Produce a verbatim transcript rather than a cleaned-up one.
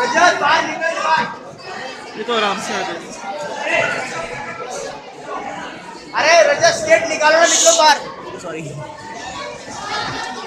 रजत बाहर निकल बाहर। ये तो आराम से आ जाए। अरे रजत स्केट निकालो ना, निकलो बाहर। सॉरी।